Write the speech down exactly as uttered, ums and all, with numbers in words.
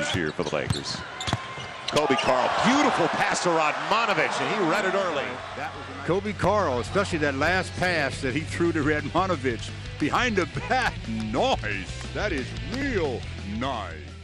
this year for the Lakers. Coby Karl, beautiful pass to Radmanovic, and he read it early. Coby Karl, especially that last pass that he threw to Radmanovic behind the back. Nice. That is real nice.